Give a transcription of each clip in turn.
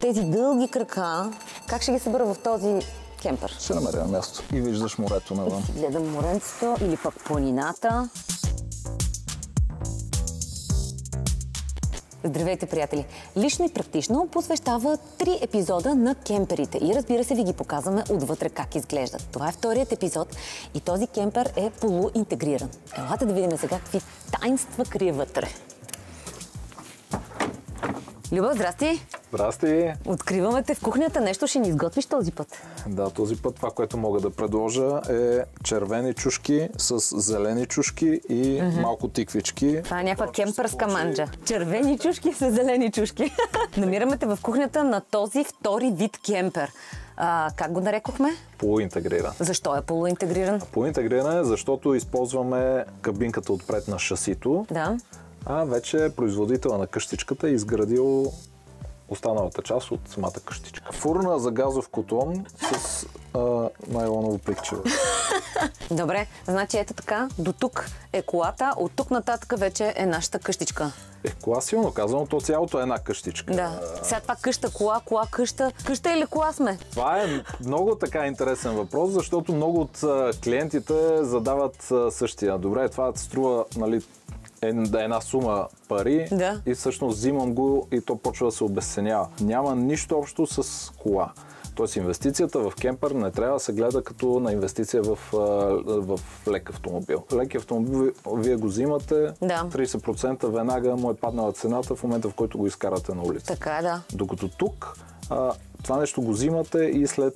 тези дълги крака, как ще ги събера в този кемпер? Ще намеря място и виждаш морето навън. Гледам моренцето или пък планината. Здравейте, приятели! Лично и практично посвещава 3 епизода на кемперите и разбира се ви ги показваме отвътре как изглеждат. Това е вторият епизод и този кемпер е полуинтегриран. Елате да видим сега какви таинства крие вътре. Люба, здрасти! Здрасти! Откриваме те в кухнята. Нещо ще ни изготвиш този път. Да, този път това, което мога да предложа е червени чушки с зелени чушки и малко тиквички. Това е някаква кемперска манджа. Червени чушки с зелени чушки. Намираме те в кухнята на този втори вид кемпер. Как го нарекохме? Полуинтегриран. Защо е полуинтегриран? Полуинтегриран е, защото използваме кабинката отпред на шасито. Да. А вече производителя на къщичката е изградил останалата част от самата къщичка. Фурна за газов котлон с найлоново пликче. Добре, значи ето така, до тук е колата, от тук нататък вече е нашата къщичка. Кола силно казано, то цялото е една къщичка. Да. Сега това къща, кола, къща. Къща или кола сме? Това е много така интересен въпрос, защото много от клиентите задават същия. Добре, това струва, нали, една сума пари и всъщност взимам го и то почва да се обезценява. Няма нищо общо с кола. Тоест инвестицията в кемпер не трябва да се гледа като на инвестиция в лек автомобил. Лек автомобил вие го взимате, 30% веднага му е паднала цената в момента, в който го изкарате на улица. Така, да. Докато тук това нещо го взимате и след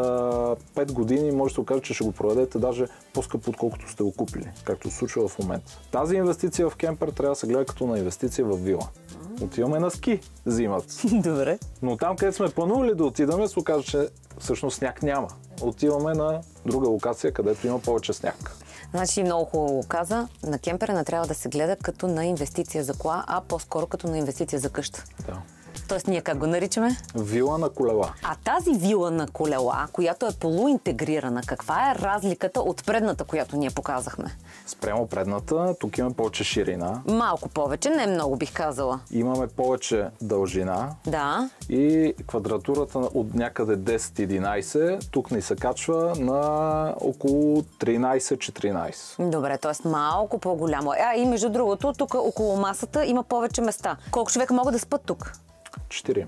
5 години може да се окаже, че ще го продадете даже по-скъпо, отколкото сте го купили, както се случва в момента. Тази инвестиция в кемпер трябва да се гледа като на инвестиция в вила. Отиваме на ски зимата. Добре. Но там, където сме планували да отидем, се окаже, че всъщност сняг няма. Отиваме на друга локация, където има повече сняг. Значи много хубаво каза, на кемпера не трябва да се гледа като на инвестиция за кола, а по-скоро като на инвестиция за къща. Да. Тоест ние как го наричаме? Вила на колела. А тази вила на колела, която е полуинтегрирана, каква е разликата от предната, която ние показахме? Спрямо предната, тук имаме повече ширина. Малко повече, не много бих казала. Имаме повече дължина. Да. И квадратурата от някъде 10-11, тук ни се качва на около 13-14. Добре, т.е. малко по-голямо. И между другото, тук около масата има повече места. Колко човека могат да спят тук? 4.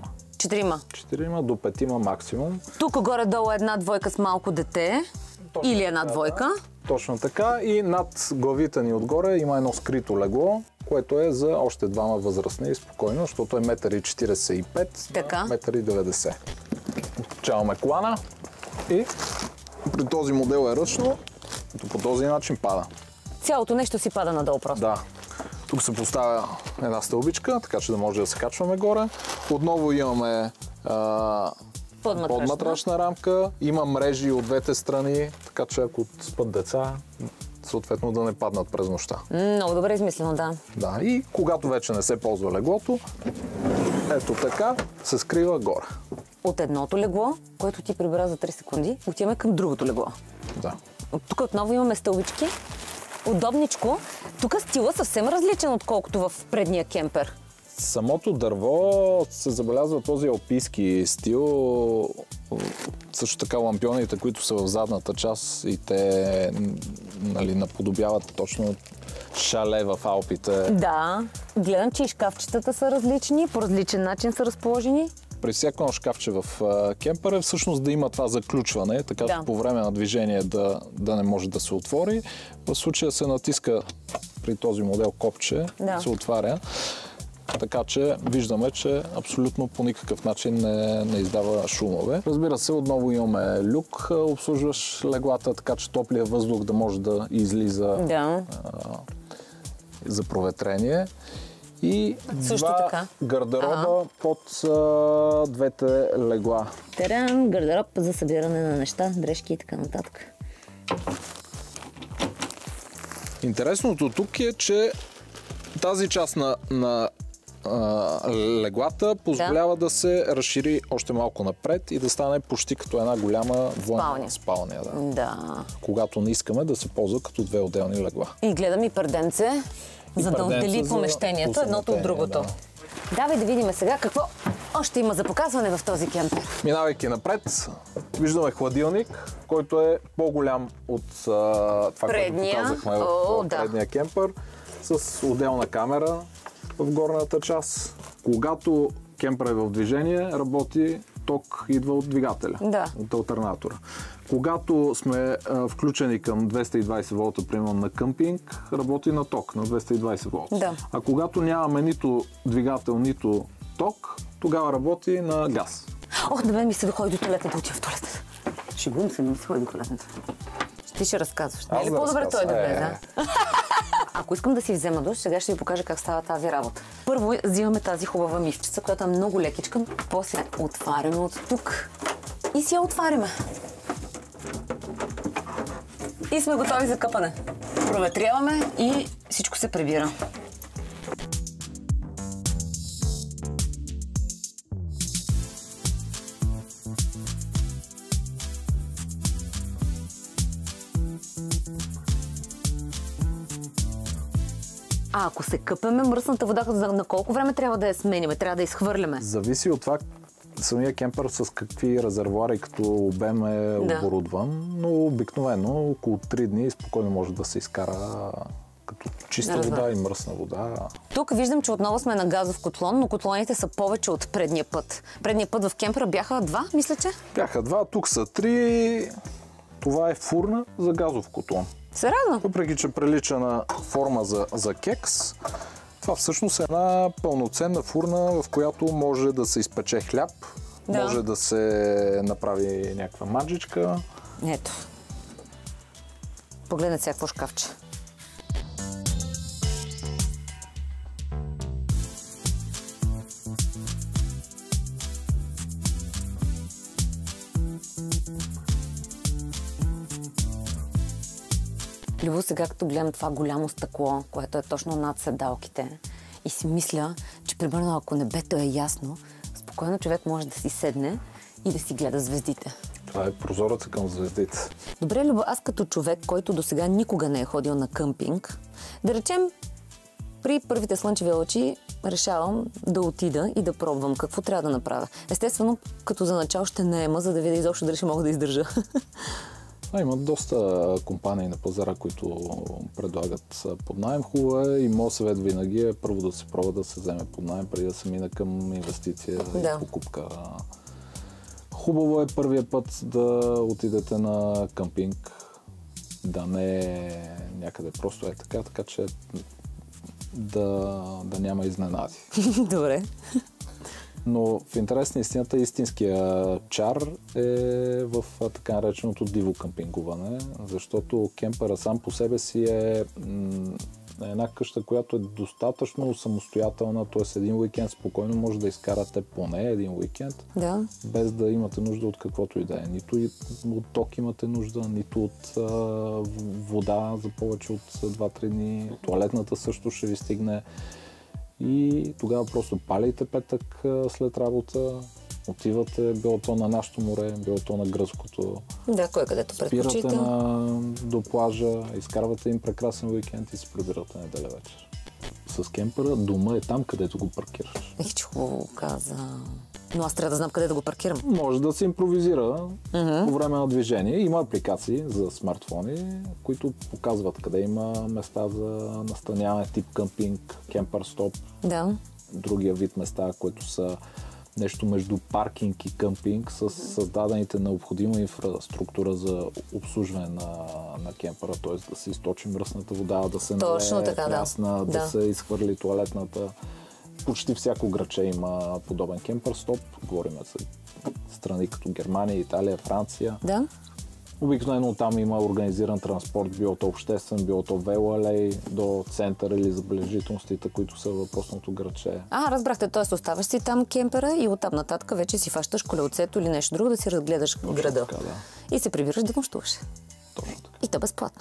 4 до 5 максимум. Тук горе-долу една двойка с малко дете. Точно или една двойка. Да. Точно така. И над главите ни отгоре има едно скрито легло, което е за още двама възрастни спокойно, защото е 1,45 м, 1,90 м. Отключаваме колана и при този модел е ръчно, като по този начин пада. Цялото нещо си пада надолу просто. Да. Тук се поставя една стълбичка, така че да може да се качваме горе. Отново имаме подматрачна рамка. Има мрежи от двете страни, така че ако спят деца, съответно да не паднат през нощта. Много добре измислено, да. Да, и когато вече не се ползва леглото, ето така се скрива горе. От едното легло, което ти прибра за 3 секунди, отиваме към другото легло. Да. Тук отново имаме стълбички. Удобничко. Тук стила съвсем различен, отколкото в предния кемпер. Самото дърво се забелязва този алпийски стил. Също така лампионите, които са в задната част и те, нали, наподобяват точно шале в Алпите. Да. Гледам, че и шкафчетата са различни, по различен начин са разположени. При всяко едно шкафче в кемпера всъщност да има това заключване, така че по време на движение да не може да се отвори. В случая се натиска при този модел копче, се отваря. Така че виждаме, че абсолютно по никакъв начин не издава шумове. Разбира се, отново имаме люк, обслужваш леглата, така че топлия въздух да може да излиза за проветрение. И два гардероба под двете легла. Терен, гардероб за събиране на неща, дрежки и така нататък. Интересното тук е, че тази част на леглата позволява да се разшири още малко напред и да стане почти като една голяма военна спалня. Да. Когато не искаме да се ползва като две отделни легла. И гледам и перденце, за да отдели помещението едното от другото. Давай да видим сега какво още има за показване в този кемпер? Минавайки напред, виждаме хладилник, който е по-голям от това, което показахме в предния кемпер, с отделна камера в горната част. Когато кемпер е в движение, работи ток, идва от двигателя, от алтернатора. Когато сме включени към 220 волта, примерно на къмпинг, работи на ток, на 220 волта. Да. А когато нямаме нито двигател, нито ток, тогава работи на газ. Ох, на мен ми се да ходи до туалетната, да отива в туалетната. Шегувам се, ми се ходи до туалетната. Ти ще разказваш. Не е ли по-добре той да влезе? Ако искам да си взема душ, сега ще ви покажа как става тази работа. Първо взимаме тази хубава мивчица, която е много лекичка. После отваряме от тук и си я отваряме. И сме готови за къпане. Проветряваме и всичко се прибира. А ако се къпеме, мръсната вода, на колко време трябва да я сменяме? Трябва да изхвърляме? Зависи от това самия кемпер с какви резервуари като обем е оборудван, но обикновено около 3 дни спокойно може да се изкара като чиста вода и мръсна вода. Тук виждам, че отново сме на газов котлон, но котлоните са повече от предния път. Предния път в кемпера бяха 2, мисля, че? Бяха 2, тук са 3. Това е фурна за газов котлон. Сериозно? Въпреки че прилича на форма за кекс, това всъщност е една пълноценна фурна, в която може да се изпече хляб, може да се направи някаква маджичка. Ето. Погледнете сега какво шкафче. Любо, сега като гледам това голямо стъкло, което е точно над седалките и си мисля, че примерно ако небето е ясно, спокойно човек може да си седне и да си гледа звездите. Това е прозореца към звездите. Добре, Любо, аз като човек, който досега никога не е ходил на къмпинг, да речем, при първите слънчеви лъчи решавам да отида и да пробвам какво трябва да направя. Естествено, като за начало ще наема, за да видя изобщо дали ще мога да издържа. Има доста компании на пазара, които предлагат под наем. Хубаво е и моят съвет винаги е първо да се пробва да се вземе под наем, преди да се мине към инвестиция и покупка. Хубаво е първия път да отидете на къмпинг, да не е някъде просто е така че да няма изненади. Добре. Но в интерес на истината, истинския чар е в така нареченото диво къмпингуване, защото кемпера сам по себе си е една къща, която е достатъчно самостоятелна, т.е. един уикенд спокойно може да изкарате поне един уикенд, без да имате нужда от каквото и да е. Нито от ток имате нужда, нито от вода за повече от 2-3 дни. Тоалетната също ще ви стигне. И тогава просто палите петък след работа, отивате било то на нашото море, било то на гръцкото. Да, кой където предпочита. Спирате до плажа, изкарвате им прекрасен уикенд и се прибирате неделя вечер. С кемпера дома е там, където го паркираш. Че хубаво каза. Но аз трябва да знам къде да го паркирам. Може да се импровизира по време на движение. Има апликации за смартфони, които показват къде има места за настаняване, тип къмпинг, кемпер стоп. Да. Другия вид места, които са нещо между паркинг и къмпинг, с създадените необходима инфраструктура за обслужване на кемпера, т.е. да се източи мръсната вода, да се налее прясна, да се изхвърли тоалетната. Почти всяко градче има подобен кемпер стоп. Говорим за страни като Германия, Италия, Франция. Да. Обикновено там има организиран транспорт, било то обществен, било то велоалей, до центъра или забележителностите, които са въпросното градче. Разбрахте, т.е. оставаш си там кемпера и оттам нататък вече си фащаш колелцето или нещо друго да си разгледаш града. Така, и се прибираш да нощуваш. Точно така. И то безплатно.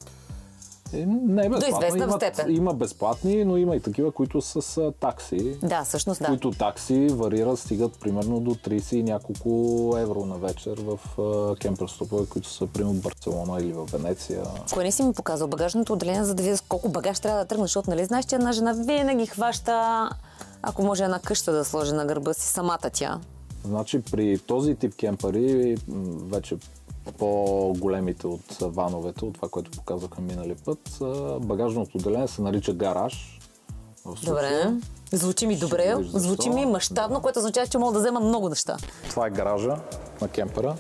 Не е безплатно. До известна степен. Има безплатни, но има и такива, които са с такси. Да, всъщност да. Които такси варират, стигат примерно до 30 и няколко евро на вечер в кемпер стопове, които са примерно в Барселона или в Венеция. Кое не си ми показал багажното отделение, за да видя колко багаж трябва да тръгне, защото нали знаеш, че една жена винаги хваща Ако може една къща да сложи на гърба си, самата тя. Значи при този тип кемпери, вече по-големите от вановете, от това, което показаха минали път, багажното отделение се нарича гараж. Добре. Звучи ми добре, звучи ми мащабно, което означава, че мога да взема много неща. Това е гаража на кемпера.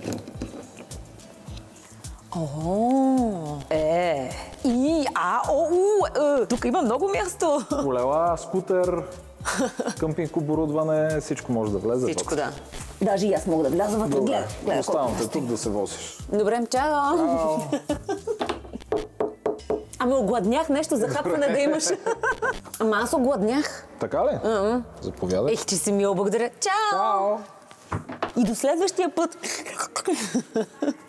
Тук има много място. Колела, скутер, къмпинг оборудване, всичко може да влезе. Всичко, да. Даже и аз мога да вляза вътре. Добре, оставам те тук да се возиш. Добре, чао! Ами огладнях нещо за хапване да имаш. Ама аз огладнях. Така ли? Заповядай. Ех, че си мил, благодаря. Чао! Чао! И до следващия път.